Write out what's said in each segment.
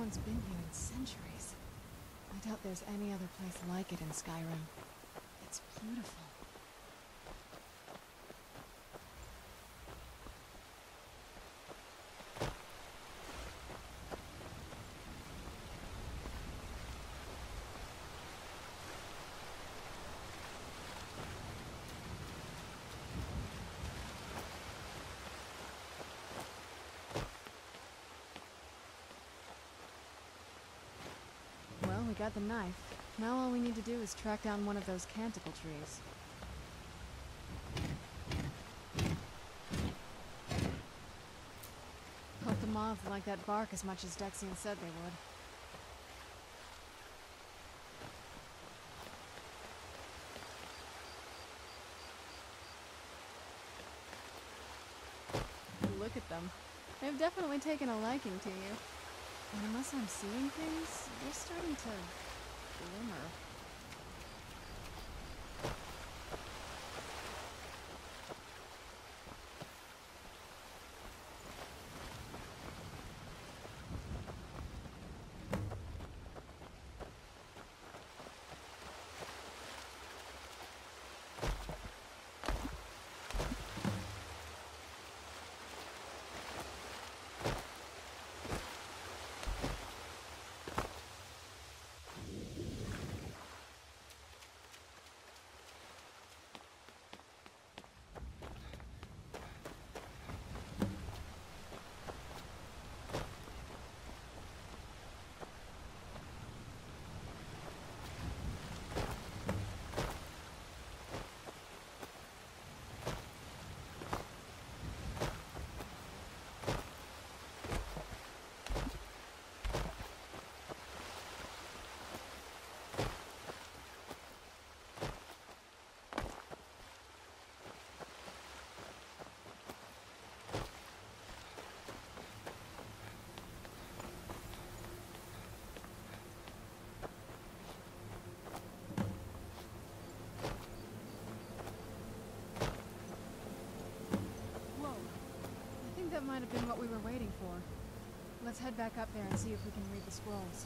one's been here in centuries. I doubt there's any other place like it in Skyrim. It's beautiful. Well, we got the knife. Now all we need to do is track down one of those canticle trees. Hope the moths like that bark as much as Dexian said they would. Look at them. They've definitely taken a liking to you. And unless I'm seeing things, they're starting to glimmer. That might have been what we were waiting for. Let's head back up there and see if we can read the scrolls.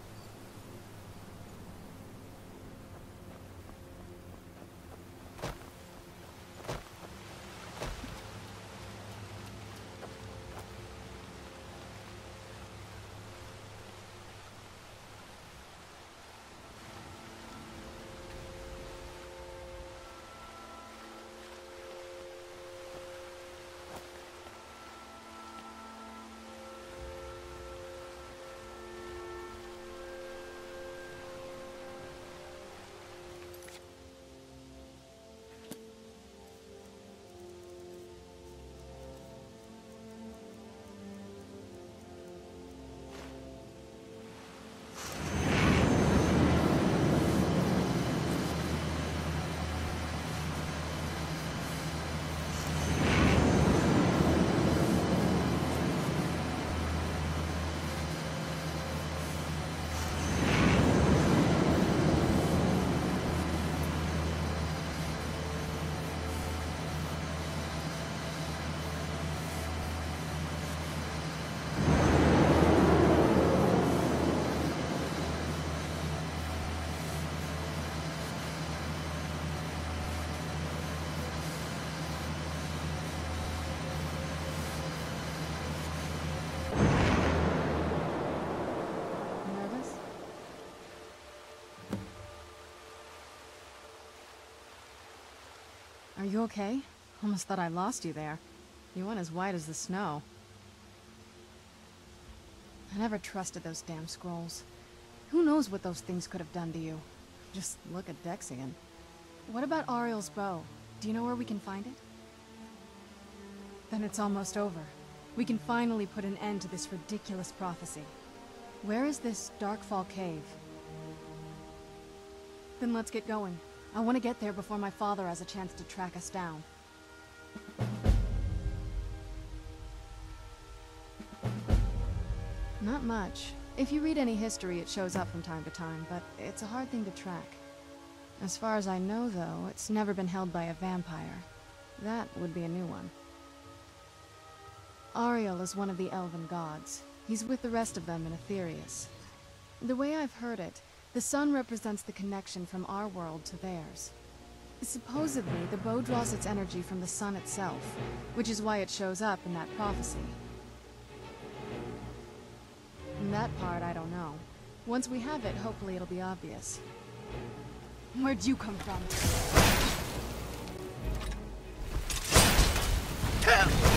Are you okay? Almost thought I lost you there. You went as white as the snow. I never trusted those damn scrolls. Who knows what those things could have done to you? Just look at Dexian. What about Ariel's bow? Do you know where we can find it? Then it's almost over. We can finally put an end to this ridiculous prophecy. Where is this Darkfall cave? Then let's get going. I want to get there before my father has a chance to track us down. Not much. If you read any history, it shows up from time to time, but it's a hard thing to track. As far as I know, though, it's never been held by a vampire. That would be a new one. Ariel is one of the elven gods. He's with the rest of them in Aetherius. The way I've heard it, the sun represents the connection from our world to theirs. Supposedly, the bow draws its energy from the sun itself, which is why it shows up in that prophecy. And that part, I don't know. Once we have it, hopefully it'll be obvious. Where'd you come from?